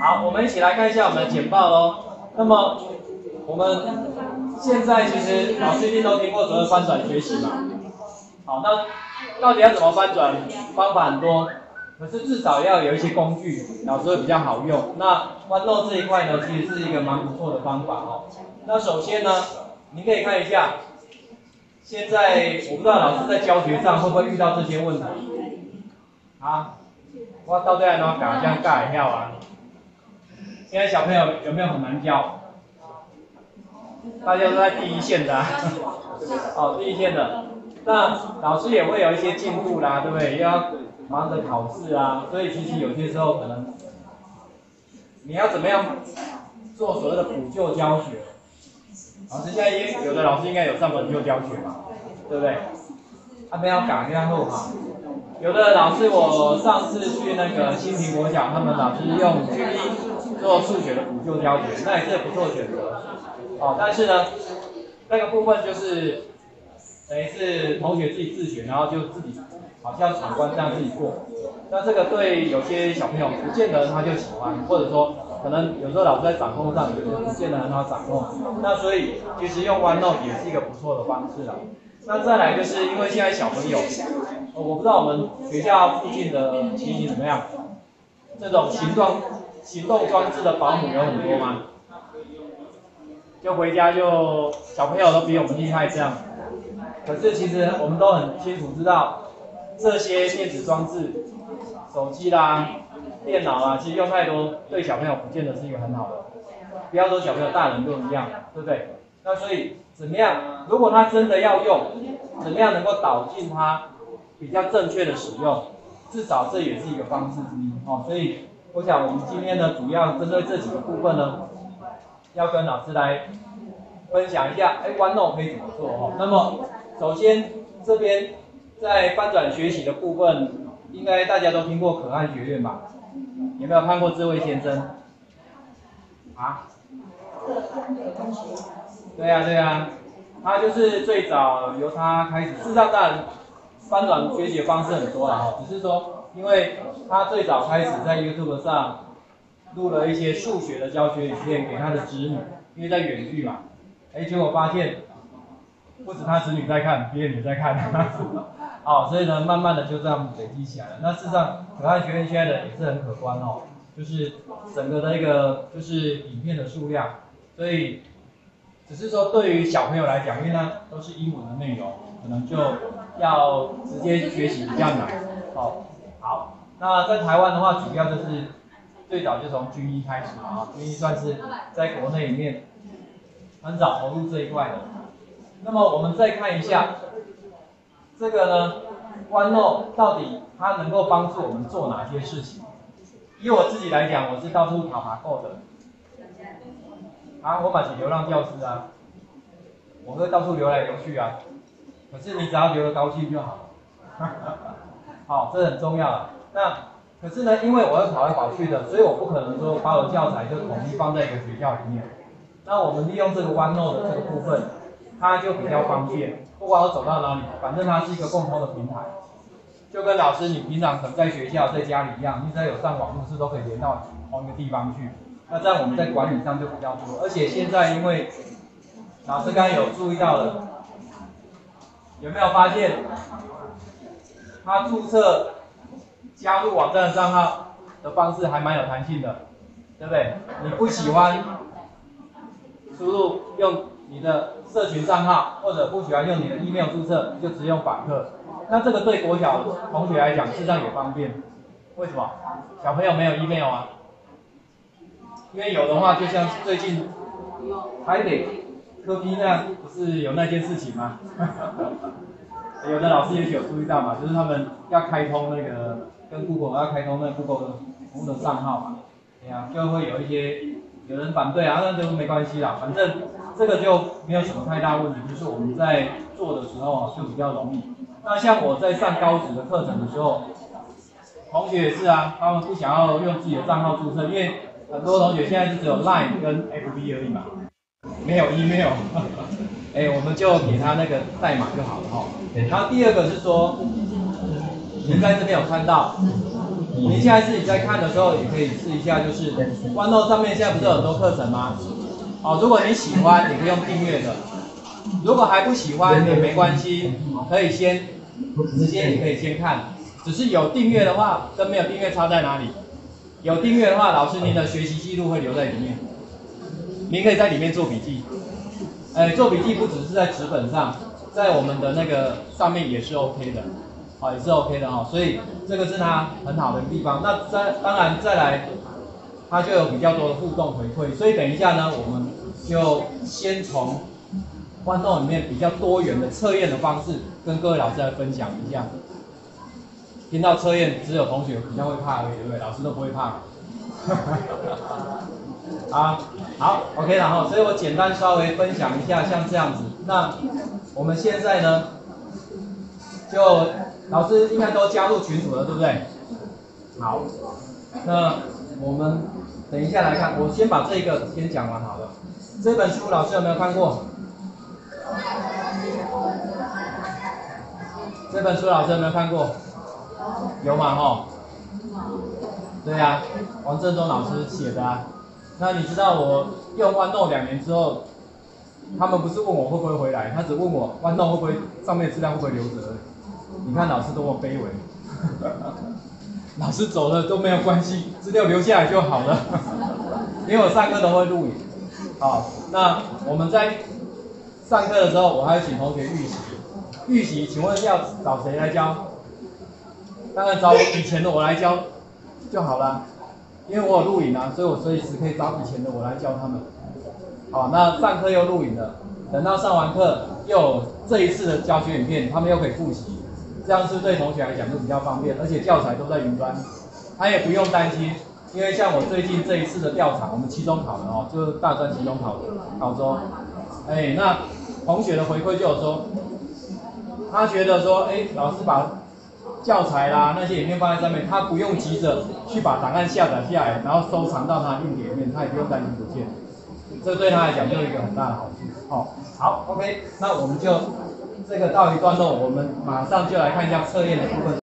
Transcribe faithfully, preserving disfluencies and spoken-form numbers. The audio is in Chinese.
好，我们一起来看一下我们的简报喽。那么我们现在其实老师一定都听过所谓翻转学习嘛。好，那到底要怎么翻转？方法很多，可是至少要有一些工具，老师会比较好用。那 OneNote 这一块呢，其实是一个蛮不错的方法哦。那首先呢，你可以看一下，现在我不知道老师在教学上会不会遇到这些问题啊？我到底要怎么搞这样改跳啊？现在小朋友有没有很难教？大家都在第一线的、啊，哦，第一线的。那老师也会有一些进度啦，对不对？又要忙着考试啊，所以其实有些时候可能你要怎么样做所谓的补救教学？老师现在也有的老师应该有上补救教学嘛，对不对？他们要改一下后哈。有的老师我上次去那个新平国小，他们老师用 G P 做数学的补救教学，那也是不错选择。哦，但是呢，那个部分就是等于是同学自己自学，然后就自己好像闯关这样自己过。那这个对有些小朋友不见得他就喜欢，或者说可能有时候老师在掌控上有些不见得很好掌控。那所以其实用 OneNote 也是一个不错的方式啦。那再来就是因为现在小朋友，呃、我不知道我们学校附近的情形怎么样，这种行动行动装置的保姆有很多吗？就回家就小朋友都比我们厉害这样。可是其实我们都很清楚知道，这些电子装置，手机啦、电脑啦，其实用太多对小朋友不见得是一个很好的。不要说小朋友，大人都一样，对不对？那所以怎么样？如果他真的要用，怎么样能够导进他比较正确的使用？至少这也是一个方式之一哦。所以我想我们今天呢，主要针对这几个部分呢，要跟老师来分享一下，哎 ，OneNote 可以怎么做哦？那么首先这边在翻转学习的部分，应该大家都听过可汗学院吧？有没有看过智慧先生？啊？对呀、啊、对呀、啊，他就是最早由他开始。事实上，当然翻转学习的方式很多了哈，只是说，因为他最早开始在 YouTube 上录了一些数学的教学影片给他的子女，因为在远距嘛，哎，结果发现不止他子女在看，别人也在看，好，所以呢，慢慢的就这样累积起来了。那事实上，可汗学院现在的也是很可观哦，就是整个的一个就是影片的数量，所以只是说对于小朋友来讲，因为呢都是英文的内容，可能就要直接学习比较难。哦，好，那在台湾的话，主要就是最早就从军医开始嘛，啊，军医算是在国内里面很早投入这一块的。那么我们再看一下这个呢 ，OneNote 到底它能够帮助我们做哪些事情？以我自己来讲，我是到处爬爬够的。啊，我嘛是流浪教师啊，我会到处流来流去啊。可是你只要流得高兴就好。好，这很重要啊。那可是呢，因为我要跑来跑去的，所以我不可能说把我的教材就统一放在一个学校里面。那我们利用这个 OneNote 的这个部分，它就比较方便。不管我走到哪里，反正它是一个共通的平台，就跟老师你平常可能在学校、在家里一样，你只要有上网络是都可以连到同一个地方去。那这样我们在管理上就比较多，而且现在因为老师刚刚有注意到了，有没有发现，他注册加入网站账号的方式还蛮有弹性的，对不对？你不喜欢输入用你的社群账号，或者不喜欢用你的 email 注册，就直接用访客。那这个对国小同学来讲，事实上也方便。为什么？小朋友没有 email 啊？因为有的话，就像最近台北科批那样，不是有那件事情吗？有的老师也许有注意到嘛，就是他们要开通那个跟 Google 要开通那个 Google 的服务的账号嘛，对啊，就会有一些有人反对啊，那就没关系啦，反正这个就没有什么太大问题，就是我们在做的时候就比较容易。那像我在上高职的课程的时候，同学也是啊，他们不想要用自己的账号注册，因为很多同学现在是只有 Line 跟 F B 而已嘛，没有 email， 哎，我们就给他那个代码就好了哈。然后第二个是说，您在这边有看到你现在自己在看的时候，也可以试一下，就是 OneNote 上面现在不是有很多课程吗？哦，如果你喜欢，你可以用订阅的；如果还不喜欢也没关系，可以先直接你可以先看。只是有订阅的话，跟没有订阅差在哪里？有订阅的话，老师您的学习记录会留在里面，您可以在里面做笔记。哎，做笔记不只是在纸本上，在我们的那个上面也是 OK 的，好，也是 OK 的哈。所以这个是它很好的地方。那再当然再来，它就有比较多的互动回馈。所以等一下呢，我们就先从OneNote里面比较多元的测验的方式，跟各位老师来分享一下。听到测验，只有同学比较会怕而已，对不对？老师都不会怕。啊，好 ，OK 了哈。所以我简单稍微分享一下，像这样子。那我们现在呢，就老师应该都加入群组了，对不对？好，那我们等一下来看，我先把这个先讲完好了。这本书老师有没有看过？这本书老师有没有看过？有嘛吼？对呀、啊，王正中老师写的啊。那你知道我用OneNote两年之后，他们不是问我会不会回来，他只问我OneNote会不会上面的资料会不会留着。你看老师多么卑微，老师走了都没有关系，资料留下来就好了。因为我上课都会录影。好，那我们在上课的时候，我还要请同学预习。预习，请问要找谁来教？当然找以前的我来教就好了，因为我有录影啊，所以我随时可以找以前的我来教他们。好，那上课又录影了，等到上完课又有这一次的教学影片，他们又可以复习，这样是对同学来讲就比较方便，而且教材都在云端，他也不用担心，因为像我最近这一次的调查，我们期中考的哦，就是大专期中考考周，哎，那同学的回馈就有说，他觉得说，哎，老师把教材啦那些影片放在上面，他不用急着去把档案下载下来，然后收藏到他硬碟里面，他也不用担心不见。这对他来讲就有一个很大的好处。哦，好 ，OK， 那我们就这个到一段落，我们马上就来看一下测验的部分。